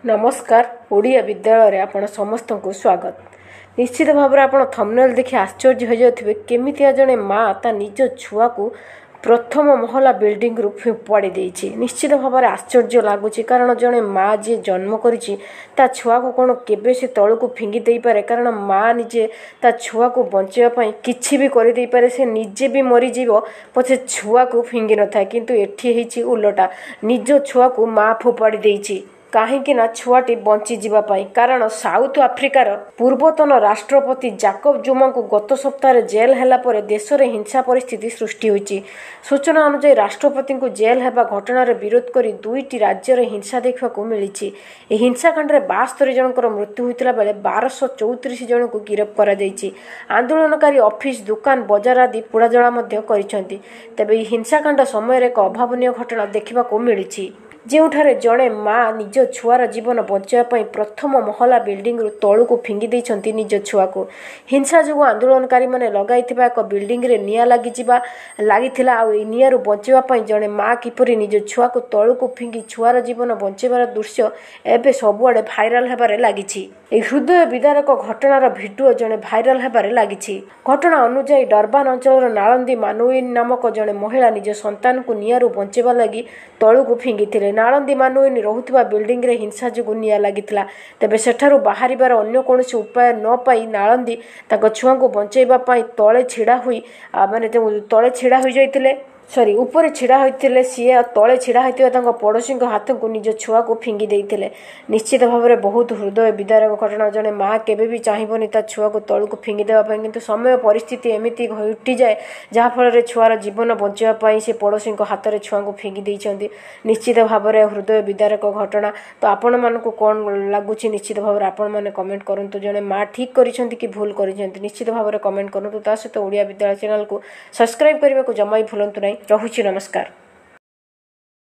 नमस्कार। ओडिया विद्यालय आपण समस्त को स्वागत। निश्चित भाव में आप थंबनेल देखि आश्चर्य हो जाते केमितिया जड़े माँ ता निज छुआ को प्रथम महला बिल्डिंग रु फोपाड़ी देछि। निश्चित भाव में आश्चर्य लगुच कारण जड़े माँ जी जन्म करिछि ता छुआ को कौन केबे से तल को फिंगी दे पारे कारण माँ निजे ता छुआ को बचाई किछि भी कर दे पारे। से निजे भी मरीज पछे छुआ को फिंगी न थाए किंतु एठी हेछि उलटा निज छुआ को माँ फोपाड़ी देछि कहीं छुआटी बंची जीवाई। कारण साउथ आफ्रिकार पूर्वतन राष्ट्रपति जाकब जुमा को गत सप्ताह जेल हैला परे देश में हिंसा परिस्थिति सृष्टि होईची। सूचना अनुसार राष्ट्रपति को जेल हेबा घटनार विरोध कर दुईटी राज्य में हिंसा देखा मिली। हिंसाकांड में 72 जनकर मृत्यु होता बेले 1234 जन को गिरफ्त करा जायछि। आंदोलनकारी ऑफिस दुकान बजार आदि पोड़ाजला करिसेंति। तेबे हिंसाकांड समय एक अभावनीय घटना देखा मिली ଯେଉଁଠାରେ ଜଣେ ମା ନିଜ ଛୁଆର ଜୀବନ ବଞ୍ଚାଇବା ପାଇଁ ପ୍ରଥମ ମହଲା ବିଲ୍ଡିଂରୁ ତଳକୁ ଫିଙ୍ଗି ଦେଇଛନ୍ତି ନିଜ ଛୁଆକୁ। ହିଂସା ଯୋଗୁଁ ଆନ୍ଦୋଳନକାରୀମାନେ ଲଗାଇଥିବା ଏକ ବିଲ୍ଡିଂରେ ନିଆଁ ଲାଗିଥିଲା। ଆଉ ଏହି ନିଆଁରୁ ବଞ୍ଚାଇବା ପାଇଁ ଜଣେ ମା କିପରି ନିଜ ଛୁଆକୁ ତଳକୁ ଫିଙ୍ଗି ଛୁଆର ଜୀବନ ବଞ୍ଚାଇବାର ଦୃଶ୍ୟ ଏବେ ସବୁଆଡ଼େ ଭାଇରାଲ ହେବାରେ ଲାଗିଛି। ଏହି ହୃଦୟ ବିଦାରକ ଘଟଣାର ଭିଡିଓ ଜଣେ ଭାଇରାଲ ହେବାରେ ଲାଗିଛି। ଘଟଣା ଅନୁଯାୟୀ ଡରବାନ ଅଞ୍ଚଳର ନାଳନ୍ଦୀ ମାନୁଇନ୍ ନାମକ ଜଣେ ମହିଳା ନିଜ ସନ୍ତାନକୁ ନିଆଁରୁ ବଞ୍ଚାଇବା ଲାଗି ତଳକୁ ଫିଙ୍ଗିଥିଲେ। ନାଳନ୍ଦୀ ମାନୁଇନ୍ ରହୁଥିବା ବିଲ୍ଡିଂରେ ହିଂସା ଯୋଗୁଁ ନିଆଁ ଲାଗିଥିଲା। ତେବେ ସେଠାରୁ ବାହାରିବାର ଅନ୍ୟ କୌଣସି ଉପାୟ ନ ପାଇ ନାଳନ୍ଦୀ ତାଙ୍କ ଛୁଆଙ୍କୁ ବଞ୍ଚାଇବା ପାଇଁ ତଳେ ଛିଡ଼ା ହୋଇଯାଇଥିଲେ। ଉପରେ छिड़ा होते सी तले छिड़ा होता पड़ोशी हाथ को निज छुआ को फिंगी देते। निश्चित भाव में बहुत हृदय विदारक घटना। जड़े माँ केबे भी चाहबनी ता छुआ को तल को फिंगी देवाई किंतु समय परिस्थिति एमती घटी जाए जहाँफल छुआर जीवन बचाई से पड़ोशी हाथ में छुआ को फिंगी देती। निश्चित भाव में हृदय विदारक घटना। तो आपण मानक कौन लगुच निश्चित भाव में आपण मैंने कमेंट करूँ जड़े माँ ठीक कि भूल कर निश्चित भाव में कमेंट करूँ। ता सहित ओडिया विद्यालय चैनल को सब्सक्राइब करने को जमा ही भूलु नहीं। रहुछि नमस्कार।